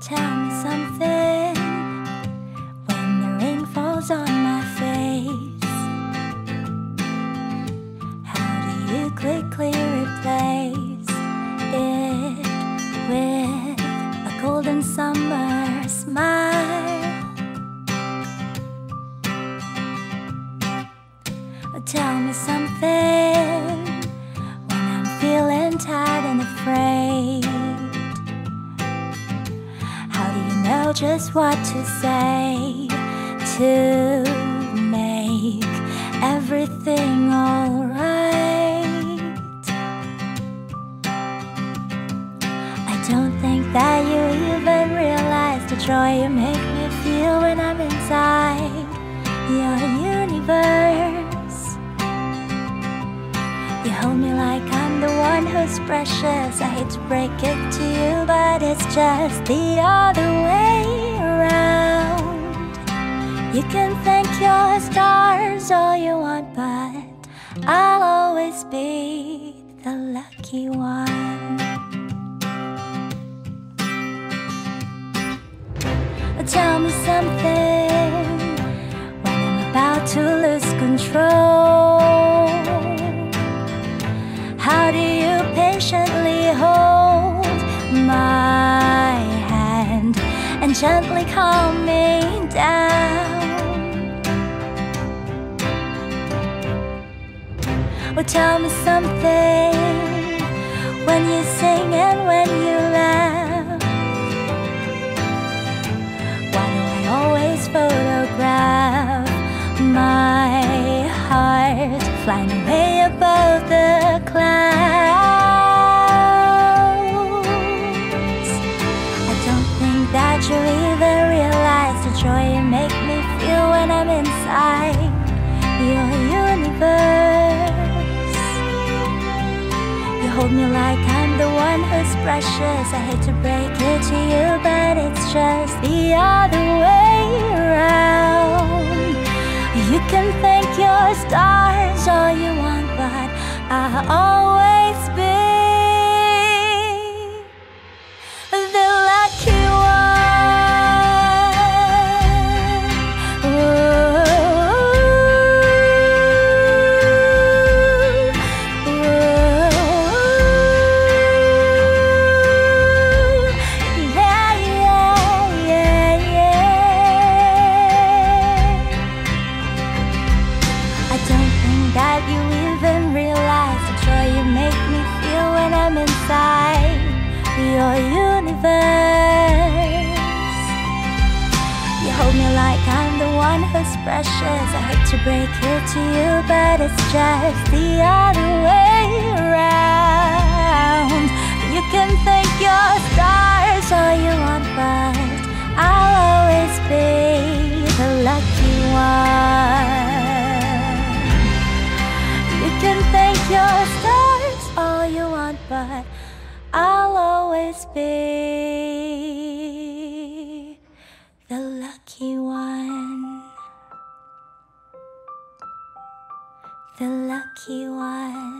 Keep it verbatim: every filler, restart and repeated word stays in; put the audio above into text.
Tell me something when the rain falls on my face. How do you quickly replace it with a golden summer smile? Tell me something when I'm feeling tired and afraid. How do you know just what to say to make everything alright? I don't think that you even realize the joy you make me feel when I'm inside your universe. You hold me like I'm the one who's precious. I hate to break it to you, but it's just the other way around. You can thank your stars all you want, but I'll always be the lucky one. Tell me something when I'm about to lose control. How do you patiently hold my hand and gently calm me down? Well, tell me something when you sing and when you laugh. Why do I always photograph my heart flying away above the clouds? I don't think that you even realize the joy you make me feel when I'm inside your universe. You hold me like I'm the one who's precious. I hate to break it to you, but it's just the other way around. You can thank your stars all you want, but I'll always be the lucky one. Ooh, ooh, yeah, yeah, yeah, yeah. I don't think that you even realize the joy you make me feel when I'm inside your universe. You hold me like I'm the one who's precious. I hate to break it to you, but it's just the other way around. You can thank your stars all you want, but I'll always be the lucky one. You can thank your stars all you want, but I'll always be the lucky one. The lucky one.